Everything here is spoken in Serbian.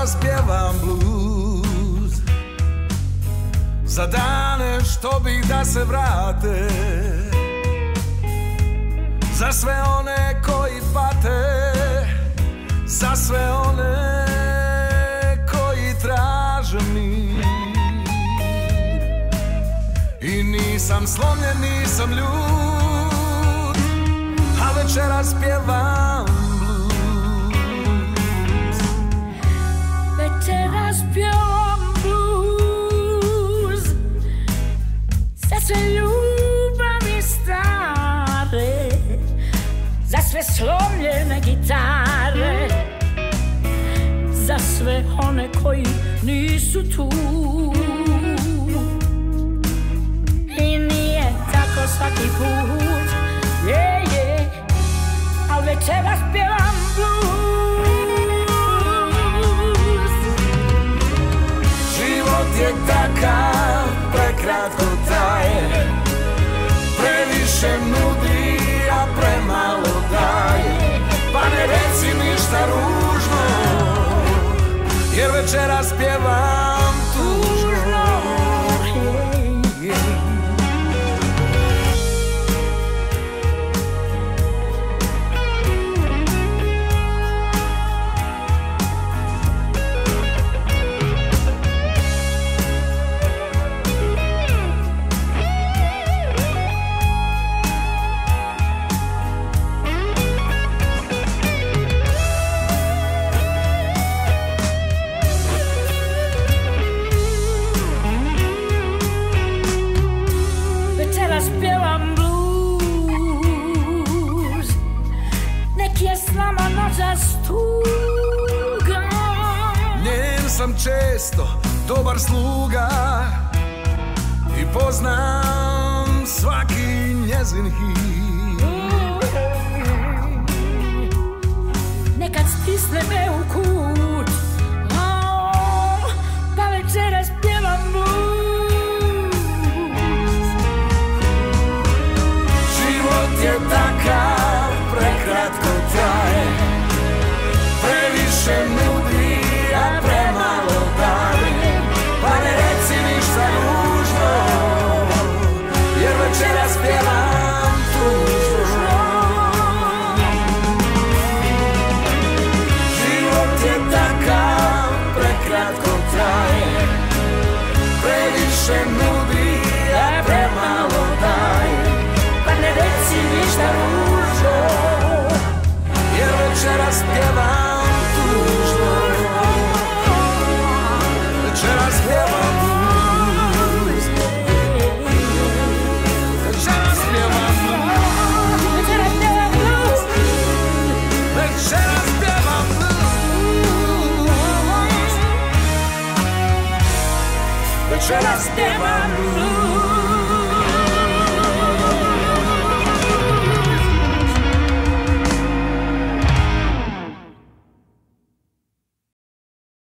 večeras pjevam blues za dane što bih da se vrate, za sve one koji pate, za sve one koji traže mir. I nisam slomljen, nisam ljud, a večeras pjevam blues. Večeras pjevam blues za sve ljubavi stare, za sve slomljene gitare, za sve one koji nisu tu. I nije tako svaki put, al večeras pjevam blues. Život je takav, prekratko traje, previše nudi, a premalo daje. Pa ne reci ništa ružno, jer večeras pjevam tužno. Pjevam blues, nek je s nama noćas tuga. Njen sam često dobar sluga i poznam svaki njezin hit. Nekad stisne me u kut, pa večeras pjevam blues. Je